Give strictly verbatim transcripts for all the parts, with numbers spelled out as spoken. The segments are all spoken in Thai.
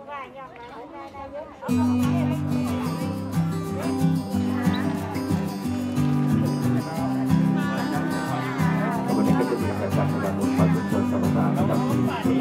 วันนี้ก็จะมีการจัดการมุ่งมั่นเป็นคนสมการระดับที่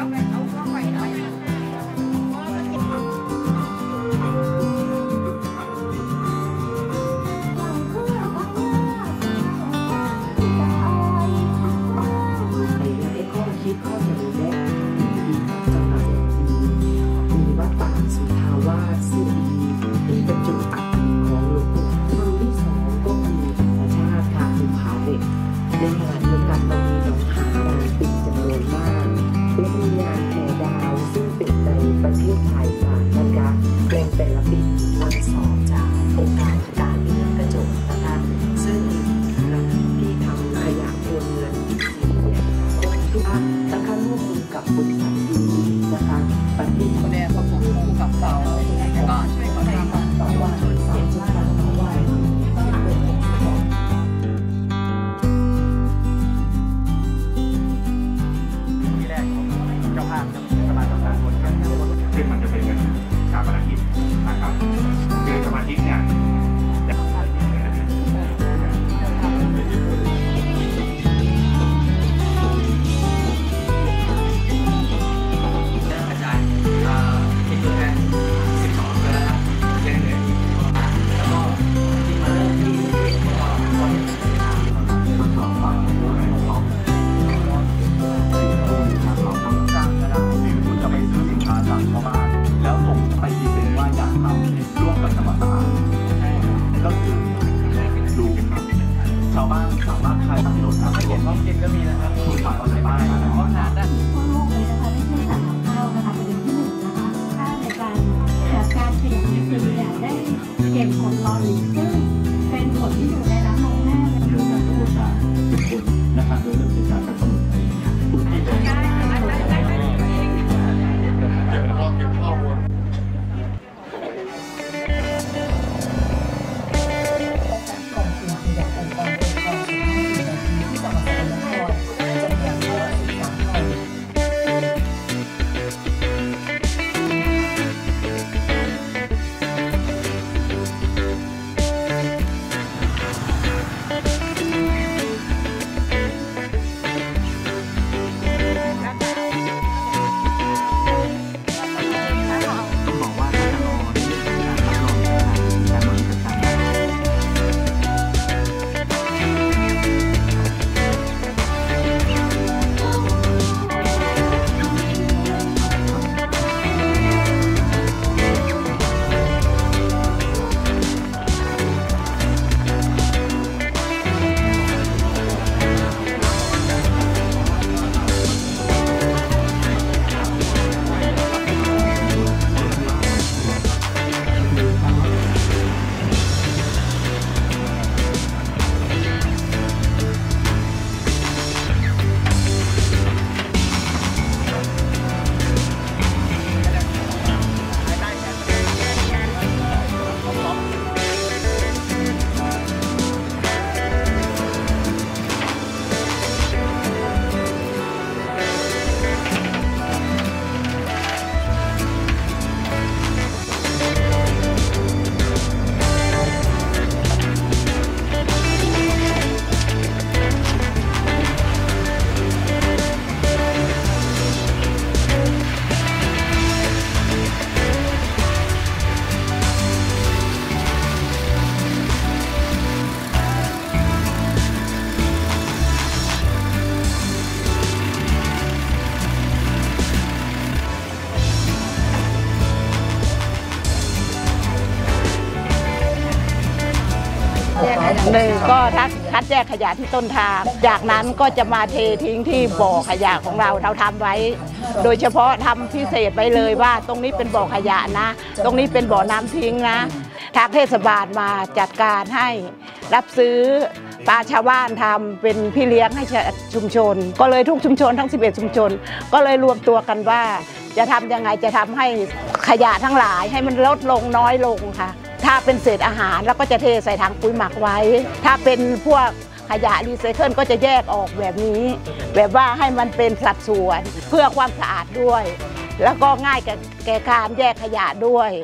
หนึ่งก็คัดแยกขยะที่ต้นทางจากนั้นก็จะมาเททิ้งที่บ่อขยะของเราเราทำไว้โดยเฉพาะทำพิเศษไปเลยว่าตรงนี้เป็นบ่อขยะนะตรงนี้เป็นบ่อน้ำทิ้งนะทางเทศบาลมาจัดการให้รับซื้อปลาชาวบ้านทำเป็นพี่เลี้ยงให้ชุมชนก็เลยทุกชุมชนทั้งสิบเอ็ดชุมชนก็เลยรวมตัวกันว่าจะทำยังไงจะทำให้ขยะทั้งหลายให้มันลดลงน้อยลงค่ะถ้าเป็นเศษอาหารเราก็จะเทใส่ถังปุ๋ยหมักไว้ถ้าเป็นพวกขยะรีไซเคิลก็จะแยกออกแบบนี้ แบบว่าให้มันเป็นสัดส่วนเพื่อความสะอาดด้วย แล้วก็ง่ายแก่การแยกขยะด้วย